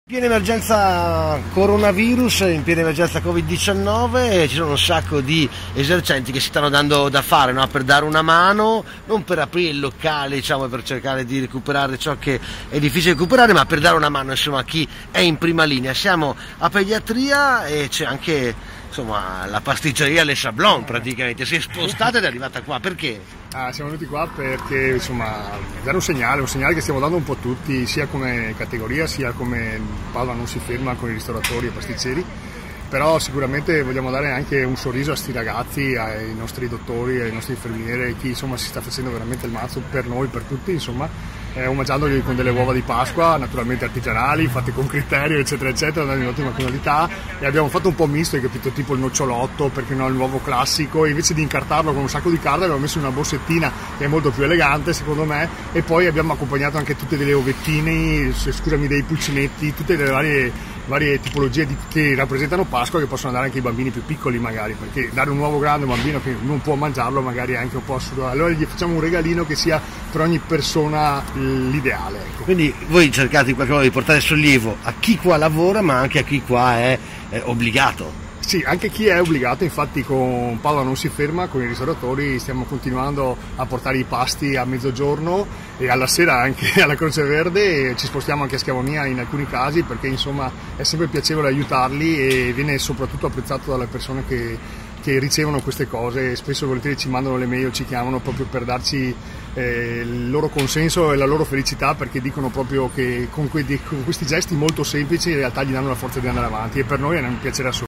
Piena emergenza coronavirus, in piena emergenza Covid-19, ci sono un sacco di esercenti che si stanno dando da fare, no? Per dare una mano, non per aprire il locale, diciamo, per cercare di recuperare ciò che è difficile recuperare, ma per dare una mano, insomma, a chi è in prima linea. Siamo a pediatria e c'è anche, insomma, la pasticceria Le Sablon, praticamente. Si è spostata ed è arrivata qua, perché? Siamo venuti qua perché, insomma, dare un segnale che stiamo dando un po' tutti, sia come categoria, sia come Padova non si ferma con i ristoratori e pasticceri, però sicuramente vogliamo dare anche un sorriso a sti ragazzi, ai nostri dottori, ai nostri infermieri, chi insomma si sta facendo veramente il mazzo per noi, per tutti, insomma, omaggiandoli con delle uova di Pasqua, naturalmente artigianali, fatte con criterio, eccetera eccetera, dando un'ottima qualità, e abbiamo fatto un po' misto, hai capito, tipo il nocciolotto, perché no, il nuovo classico, e invece di incartarlo con un sacco di carta abbiamo messo in una borsettina che è molto più elegante secondo me, e poi abbiamo accompagnato anche tutte delle ovettine, scusami, dei pulcinetti, tutte le varie tipologie che rappresentano Pasqua, che possono andare anche ai bambini più piccoli magari, perché dare un uovo grande a un bambino che non può mangiarlo magari è anche un po' assurdo, allora gli facciamo un regalino che sia per ogni persona l'ideale, ecco. Quindi voi cercate in qualche modo di portare sollievo a chi qua lavora, ma anche a chi qua è obbligato. Sì, anche chi è obbligato, infatti con Padova non si ferma, con i ristoratori stiamo continuando a portare i pasti a mezzogiorno e alla sera anche alla Croce Verde, e ci spostiamo anche a Schiavonia in alcuni casi, perché insomma è sempre piacevole aiutarli e viene soprattutto apprezzato dalle persone che ricevono queste cose. Spesso e volentieri ci mandano le mail, ci chiamano proprio per darci il loro consenso e la loro felicità, perché dicono proprio che con questi gesti molto semplici in realtà gli danno la forza di andare avanti, e per noi è un piacere assoluto.